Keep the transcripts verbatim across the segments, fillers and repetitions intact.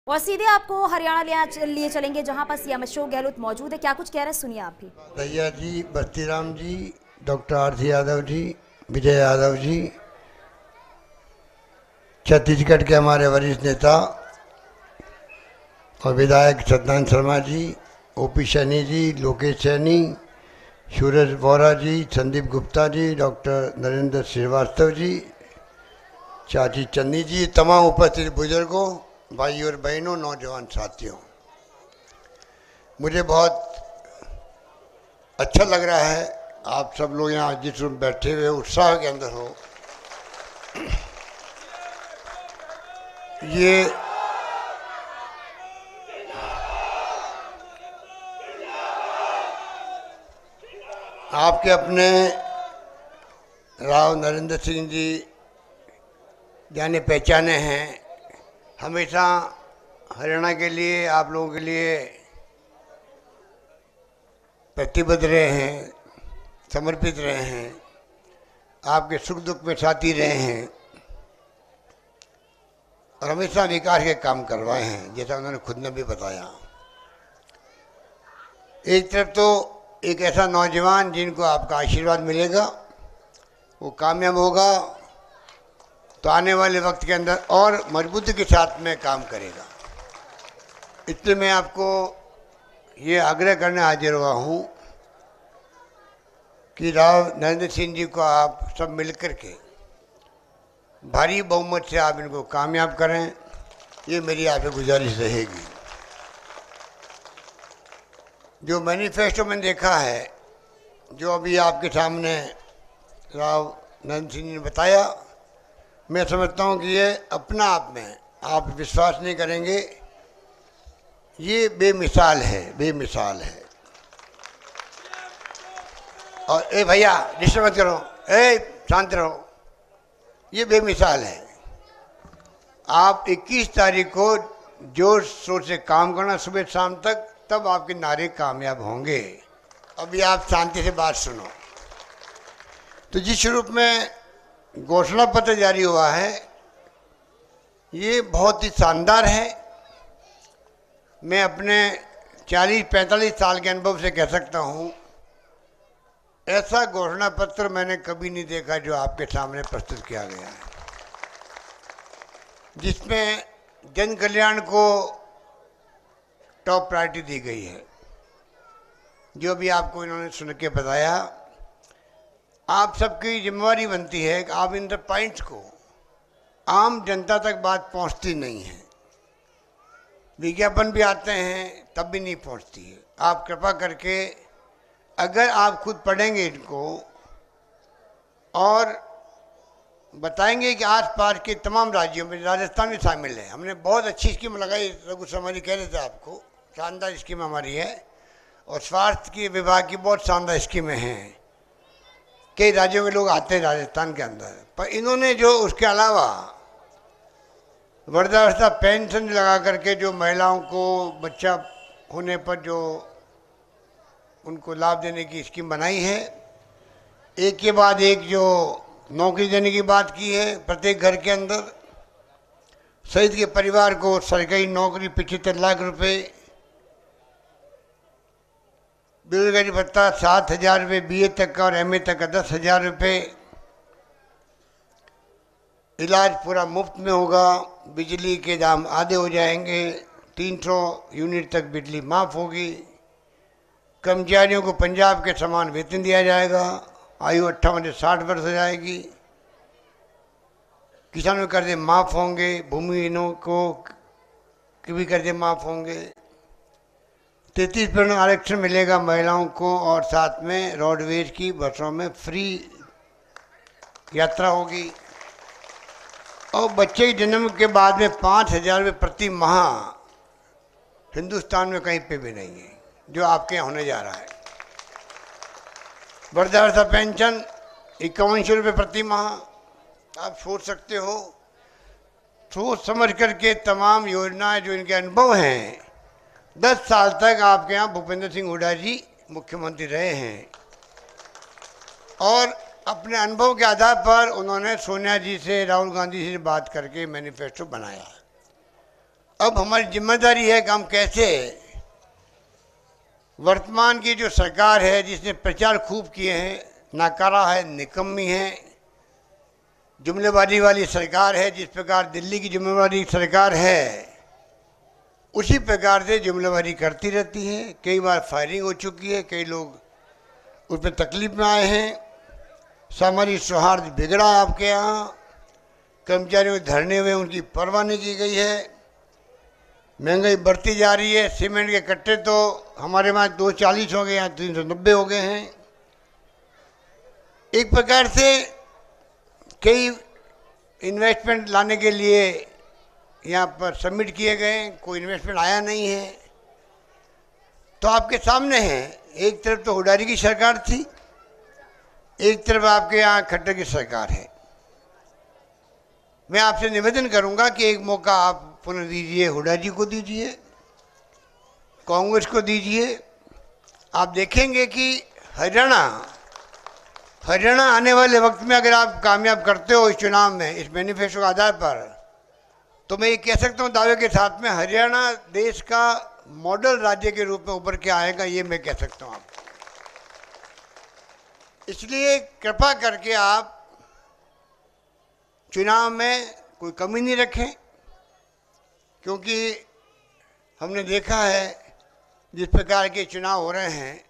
और सीधे आपको हरियाणा ले लिए चलेंगे जहां पर सीएम अशोक गहलोत मौजूद है। क्या कुछ कह रहे हैं, सुनिए आप भी। भैया जी, बस्तीराम जी, डॉक्टर आरती यादव जी, विजय यादव जी, छत्तीसगढ़ के हमारे वरिष्ठ नेता और विधायक सत्यनारायण शर्मा जी, ओपी सैनी जी, लोकेश सैनी, सूरज बोरा जी, संदीप गुप्ता जी, डॉक्टर नरेंद्र श्रीवास्तव जी, चाची चन्नी जी, तमाम उपस्थित बुजुर्गों, भाई और बहनों, नौजवान साथियों, मुझे बहुत अच्छा लग रहा है आप सब लोग यहाँ जिस रूम बैठे हुए उत्साह के अंदर हो। ये आपके अपने राव नरेंद्र सिंह जी जाने पहचाने हैं, हमेशा हरियाणा के लिए, आप लोगों के लिए प्रतिबद्ध रहे हैं, समर्पित रहे हैं, आपके सुख दुख में साथी रहे हैं और हमेशा विकास के काम करवाए हैं, जैसा उन्होंने खुद ने भी बताया। एक तरफ तो एक ऐसा नौजवान जिनको आपका आशीर्वाद मिलेगा, वो कामयाब होगा तो आने वाले वक्त के अंदर और मजबूती के साथ में काम करेगा। इसलिए मैं आपको ये आग्रह करने हाजिर हुआ हूँ कि राव नरेंद्र सिंह जी को आप सब मिलकर के भारी बहुमत से आप इनको कामयाब करें, ये मेरी आपसे गुजारिश रहेगी। जो मैनिफेस्टो में देखा है, जो अभी आपके सामने राव नरेंद्र सिंह जी ने बताया, मैं समझता हूँ कि ये अपना आप में आप विश्वास नहीं करेंगे, ये बेमिसाल है, बेमिसाल है। और ए भैया डिस्टर्ब मत करो, ए शांत रहो, ये बेमिसाल है। आप इक्कीस तारीख को जोर शोर से काम करना सुबह शाम तक, तब आपके नारे कामयाब होंगे। अभी आप शांति से बात सुनो। तो जिस रूप में घोषणा पत्र जारी हुआ है, ये बहुत ही शानदार है। मैं अपने चालीस पैंतालीस साल के अनुभव से कह सकता हूँ, ऐसा घोषणा पत्र मैंने कभी नहीं देखा जो आपके सामने प्रस्तुत किया गया है, जिसमें जन कल्याण को टॉप प्रायोरिटी दी गई है। जो भी आपको इन्होंने सुन के बताया, आप सबकी जिम्मेवारी बनती है कि आप इन पॉइंट्स को, आम जनता तक बात पहुंचती नहीं है, विज्ञापन भी आते हैं तब भी नहीं पहुंचती है। आप कृपा करके अगर आप खुद पढ़ेंगे इनको और बताएंगे कि आस पास के तमाम राज्यों में, राजस्थान भी शामिल है, हमने बहुत अच्छी स्कीम लगाई, रघु शर्मा जी कह रहे थे आपको, शानदार स्कीम हमारी है, और स्वास्थ्य के विभाग की बहुत शानदार स्कीमें हैं। कई राज्यों के लोग आते हैं राजस्थान के अंदर, पर इन्होंने जो उसके अलावा वृद्धावस्था पेंशन लगा करके जो महिलाओं को बच्चा होने पर जो उनको लाभ देने की स्कीम बनाई है, एक के बाद एक जो नौकरी देने की बात की है प्रत्येक घर के अंदर, शहीद के परिवार को सरकारी नौकरी पचहत्तर लाख रुपए, बेरोजगारी भत्ता सात हजार रुपये बी ए तक का और एम ए तक का दस हजार रुपये, इलाज पूरा मुफ्त में होगा, बिजली के दाम आधे हो जाएंगे, तीन सौ यूनिट तक बिजली माफ़ होगी, कर्मचारियों को पंजाब के समान वेतन दिया जाएगा, आयु अट्ठावन से साठ वर्ष हो जाएगी, किसानों के कर्जे माफ़ होंगे, भूमिहीनों को के भी कर्जे माफ़ होंगे, तैंतीस परसेंट आरक्षण मिलेगा महिलाओं को, और साथ में रोडवेज की बसों में फ्री यात्रा होगी, और बच्चे के जन्म के बाद में पाँच हजार रुपये प्रति माह हिंदुस्तान में कहीं पे भी नहीं है जो आपके यहाँ होने जा रहा है। वृद्धावस्था पेंशन इक्यावन सौ रुपये प्रति माह, आप सोच सकते हो, सोच समझ करके तमाम योजनाएं जो इनके अनुभव हैं, दस साल तक आपके यहाँ भूपेंद्र सिंह हुड्डा जी मुख्यमंत्री रहे हैं, और अपने अनुभव के आधार पर उन्होंने सोनिया जी से, राहुल गांधी जी से बात करके मैनिफेस्टो बनाया। अब हमारी जिम्मेदारी है कि हम कैसे वर्तमान की जो सरकार है, जिसने प्रचार खूब किए हैं, नाकारा है, निकम्मी है, जुमलेबाजी वाली सरकार है, जिस प्रकार दिल्ली की जुमलेबाजी सरकार है उसी प्रकार से जुमलेबाजी करती रहती है। कई बार फायरिंग हो चुकी है, कई लोग उस पर तकलीफ में आए हैं, सामाजिक सौहार्द बिगड़ा आपके यहाँ, कर्मचारियों के धरने हुए उनकी परवाह नहीं की गई है, महंगाई बढ़ती जा रही है। सीमेंट के कट्टे तो हमारे वहाँ दो चालीस हो गए, यहाँ तीन सौ नब्बे हो गए हैं। एक प्रकार से कई इन्वेस्टमेंट लाने के लिए यहाँ पर सबमिट किए गए, कोई इन्वेस्टमेंट आया नहीं है। तो आपके सामने है, एक तरफ तो हुडारी की सरकार थी, एक तरफ आपके यहाँ खट्टर की सरकार है। मैं आपसे निवेदन करूंगा कि एक मौका आप पुनः दीजिए, हुडा जी को दीजिए, कांग्रेस को दीजिए। आप देखेंगे कि हरियाणा हरियाणा आने वाले वक्त में अगर आप कामयाब करते हो इस चुनाव में, इस मैनिफेस्टो के आधार पर, तो मैं ये कह सकता हूँ दावे के साथ में हरियाणा देश का मॉडल राज्य के रूप में उभर के आएगा, ये मैं कह सकता हूँ आपको। इसलिए कृपा करके आप चुनाव में कोई कमी नहीं रखें, क्योंकि हमने देखा है जिस प्रकार के चुनाव हो रहे हैं।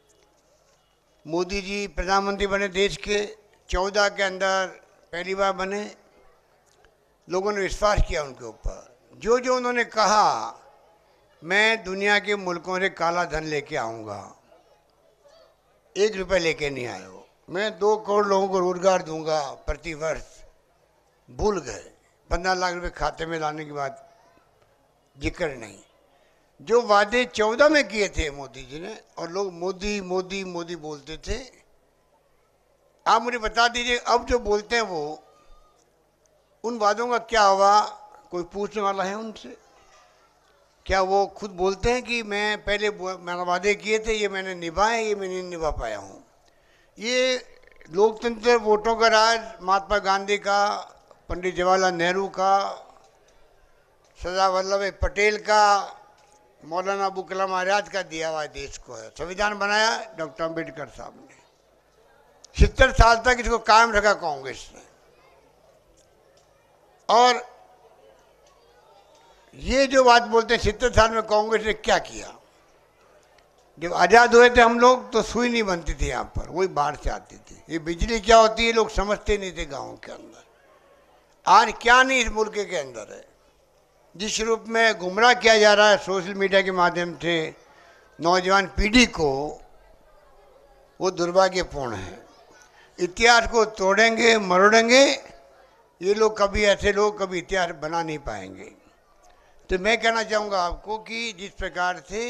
मोदी जी प्रधानमंत्री बने देश के, चौदह के अंदर पहली बार बने, लोगों ने विश्वास किया उनके ऊपर। जो जो उन्होंने कहा, मैं दुनिया के मुल्कों से काला धन लेके आऊँगा, एक रुपये लेके नहीं आए हो, मैं दो करोड़ लोगों को रोजगार दूंगा प्रति वर्ष, भूल गए। पंद्रह लाख रुपए खाते में लाने की बात जिक्र नहीं। जो वादे चौदह में किए थे मोदी जी ने, और लोग मोदी मोदी मोदी बोलते थे, आप मुझे बता दीजिए अब जो बोलते हैं वो, उन वादों का क्या हुआ? कोई पूछने वाला है उनसे? क्या वो खुद बोलते हैं कि मैं पहले मैंने वादे किए थे, ये मैंने निभाए, ये मैं नहीं निभा पाया हूँ? ये लोकतंत्र, वोटों का राज, महात्मा गांधी का, पंडित जवाहरलाल नेहरू का, सरदार वल्लभ भाई पटेल का, मौलाना अबुल कलाम आजाद का दिया हुआ देश को है। संविधान बनाया डॉक्टर अम्बेडकर साहब ने, सत्तर साल तक इसको कायम रखा कांग्रेस ने। और ये जो बात बोलते हैं सत्तर साल में कांग्रेस ने क्या किया, जब आज़ाद हुए थे हम लोग तो सुई नहीं बनती थी यहाँ पर, वही बाहर से आती थी। ये बिजली क्या होती है लोग समझते नहीं थे गाँव के अंदर। आज क्या नहीं इस मुल्क के अंदर है, जिस रूप में गुमराह किया जा रहा है सोशल मीडिया के माध्यम से नौजवान पीढ़ी को, वो दुर्भाग्यपूर्ण है। इतिहास को तोड़ेंगे मरोड़ेंगे ये लोग, कभी ऐसे लोग कभी इतिहास बना नहीं पाएंगे। तो मैं कहना चाहूँगा आपको कि जिस प्रकार से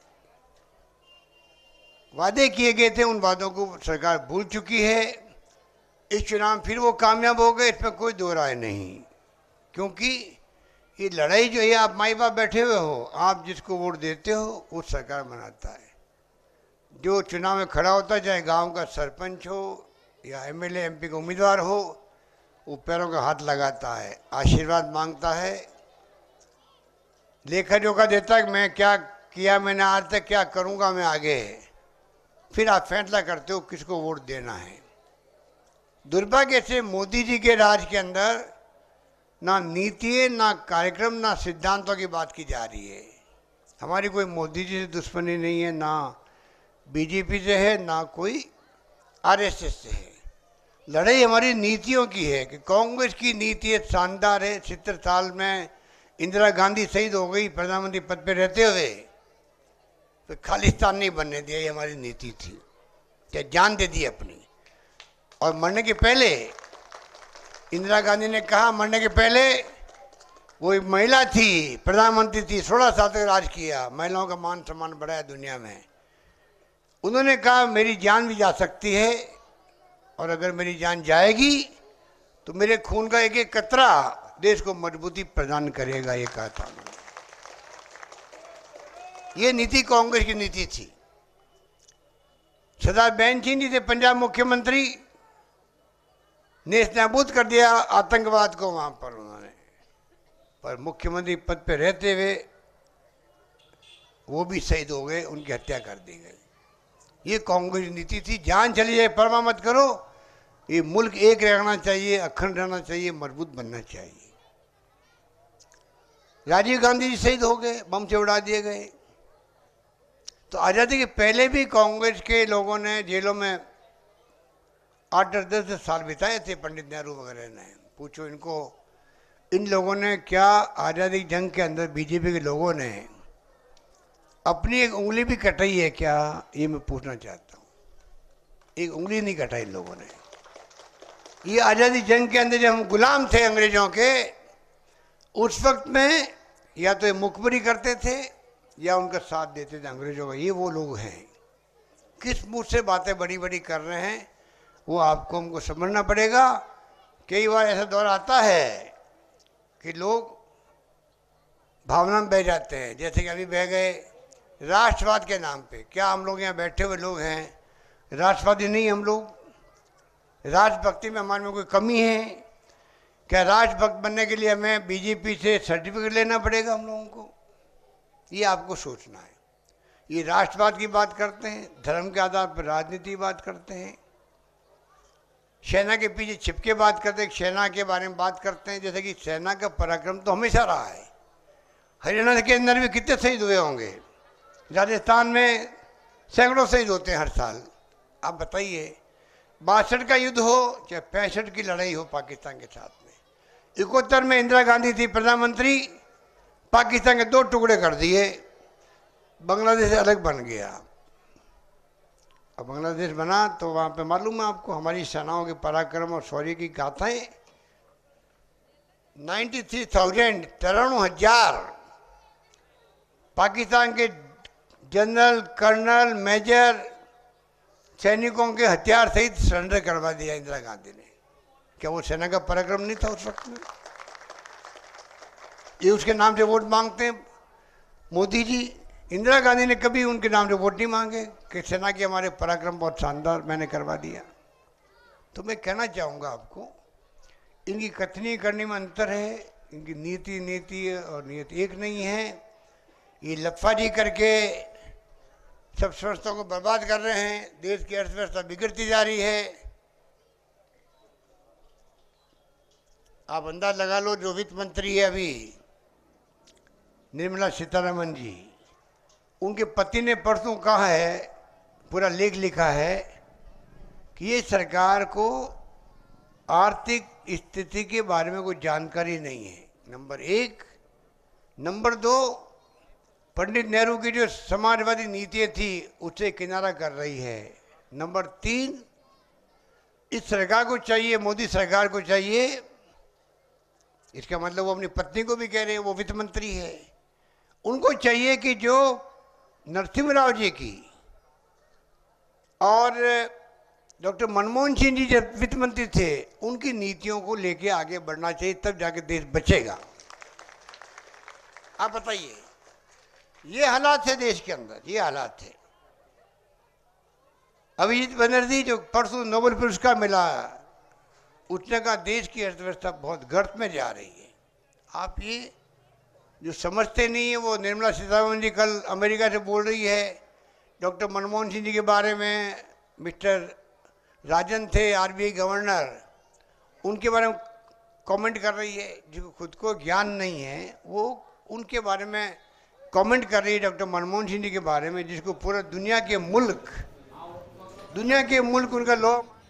वादे किए गए थे, उन वादों को सरकार भूल चुकी है। इस चुनाव में फिर वो कामयाब हो गए, इसमें कोई दो राय नहीं। क्योंकि ये लड़ाई जो है, आप माई बाप बैठे हुए हो, आप जिसको वोट देते हो वो सरकार बनाता है। जो चुनाव में खड़ा होता है, चाहे गांव का सरपंच हो या एमएलए एमपी का उम्मीदवार हो, वो पैरों का हाथ लगाता है, आशीर्वाद मांगता है, लेखा जोखा देता है कि मैं क्या किया, मैंने आज तक क्या करूँगा मैं आगे। फिर आप फैसला करते हो किसको वोट देना है। दुर्भाग्य से मोदी जी के राज के अंदर ना नीति, ना कार्यक्रम, ना सिद्धांतों की बात की जा रही है। हमारी कोई मोदी जी से दुश्मनी नहीं है, ना बीजेपी से है, ना कोई आरएसएस से है। लड़ाई हमारी नीतियों की है कि कांग्रेस की नीति शानदार है। सत्तर साल में इंदिरा गांधी शहीद हो गई प्रधानमंत्री पद पे रहते हुए, तो खालिस्तान नहीं बनने दिया, ये हमारी नीति थी। क्या जान दे दी अपनी। और मरने के पहले इंदिरा गांधी ने कहा, मरने के पहले वो एक महिला थी, प्रधानमंत्री थी, सोलह साल तक राज किया, महिलाओं का मान सम्मान बढ़ाया दुनिया में। उन्होंने कहा मेरी जान भी जा सकती है, और अगर मेरी जान जाएगी तो मेरे खून का एक एक कतरा देश को मजबूती प्रदान करेगा, ये कहा था उन्होंने। ये नीति कांग्रेस की नीति थी। सरदार बेन सिंह जी थे पंजाब मुख्यमंत्री, नेस्तनाबूद कर दिया आतंकवाद को वहां पर उन्होंने। पर मुख्यमंत्री पद पे रहते हुए वो भी शहीद हो गए, उनकी हत्या कर दी गई। ये कांग्रेस नीति थी, जान चली जाए परवाह मत करो, ये मुल्क एक रहना चाहिए, अखंड रहना चाहिए, मजबूत बनना चाहिए। राजीव गांधी जी शहीद हो गए, बम से उड़ा दिए गए। तो आज़ादी के पहले भी कांग्रेस के लोगों ने जेलों में आठ दस दस साल बिताए थे, पंडित नेहरू वगैरह ने। पूछो इनको, इन लोगों ने क्या आज़ादी जंग के अंदर बीजेपी के लोगों ने अपनी एक उंगली भी कटाई है क्या? ये मैं पूछना चाहता हूँ। एक उंगली नहीं कटाई इन लोगों ने। ये आज़ादी जंग के अंदर जब हम गुलाम थे अंग्रेजों के, उस वक्त में या तो ये मुखबरी करते थे या उनका साथ देते थे अंग्रेजों का। ये वो लोग हैं। किस मुँह से बातें बड़ी बड़ी कर रहे हैं वो आपको हमको समझना पड़ेगा। कई बार ऐसा दौर आता है कि लोग भावना में बह जाते हैं, जैसे कि अभी बह गए राष्ट्रवाद के नाम पे। क्या हम लोग यहाँ बैठे हुए लोग हैं राष्ट्रवादी नहीं? हम लोग राष्ट्रभक्ति में हमारे में कोई कमी है क्या? राष्ट्रभक्त बनने के लिए हमें बीजेपी से सर्टिफिकेट लेना पड़ेगा हम लोगों को? ये आपको सोचना है। ये राष्ट्रवाद की बात करते हैं, धर्म के आधार पर राजनीति की बात करते हैं, सेना के पीछे छिप के बात करते हैं, सेना के बारे में बात करते हैं। जैसे कि सेना का पराक्रम तो हमेशा रहा है। हरियाणा के अंदर भी कितने शहीद हुए होंगे, राजस्थान में सैकड़ों शहीद होते हैं हर साल। आप बताइए, बासठ का युद्ध हो चाहे पैंसठ की लड़ाई हो पाकिस्तान के साथ में, इकहत्तर में इंदिरा गांधी थी प्रधानमंत्री, पाकिस्तान के दो टुकड़े कर दिए, बांग्लादेश अलग बन गया। अब बांग्लादेश बना तो वहाँ पे मालूम है आपको हमारी सेनाओं के पराक्रम और शौर्य की गाथाएं। नाइन्टी थ्री थाउजेंड तिरानवे हजार पाकिस्तान के जनरल, कर्नल, मेजर सैनिकों के हथियार सहित सरेंडर करवा दिया इंदिरा गांधी ने। क्या वो सेना का पराक्रम नहीं था उस वक्त में? ये उसके नाम से वोट मांगते हैं मोदी जी। इंदिरा गांधी ने कभी उनके नाम से वोट नहीं मांगे कि सेना के हमारे पराक्रम बहुत शानदार मैंने करवा दिया। तो मैं कहना चाहूँगा आपको, इनकी कथनी करने में अंतर है। इनकी नीति नीति और नीति एक नहीं है। ये लफाजी करके सब संस्थाओं को बर्बाद कर रहे हैं। देश की अर्थव्यवस्था बिगड़ती जा रही है। आप अंदाज लगा लो, जो वित्त मंत्री है अभी निर्मला सीतारमन जी, उनके पति ने परसों कहा है, पूरा लेख लिखा है कि ये सरकार को आर्थिक स्थिति के बारे में कोई जानकारी नहीं है, नंबर एक। नंबर दो, पंडित नेहरू की जो समाजवादी नीतियाँ थी उससे किनारा कर रही है। नंबर तीन, इस सरकार को चाहिए, मोदी सरकार को चाहिए, इसका मतलब वो अपनी पत्नी को भी कह रहे हैं, वो वित्त मंत्री है, उनको चाहिए कि जो नरसिम्हा राव जी की और डॉक्टर मनमोहन सिंह जी जब वित्त मंत्री थे उनकी नीतियों को लेके आगे बढ़ना चाहिए, तब जाके देश बचेगा। आप बताइए, ये हालात है देश के अंदर, ये हालात है। अभिजीत बनर्जी जो परसों नोबेल पुरस्कार मिला, उसने कहा देश की अर्थव्यवस्था बहुत गर्त में जा रही है। आप ये जो समझते नहीं है, वो निर्मला सीतारमन जी कल अमेरिका से बोल रही है, डॉक्टर मनमोहन सिंह जी के बारे में मिस्टर राजन थे आरबीआई गवर्नर, उनके बारे में कमेंट कर रही है। जिसको खुद को ज्ञान नहीं है वो उनके बारे में कमेंट कर रही है, डॉक्टर मनमोहन सिंह जी के बारे में, जिसको पूरा दुनिया के मुल्क दुनिया के मुल्क उनका लोग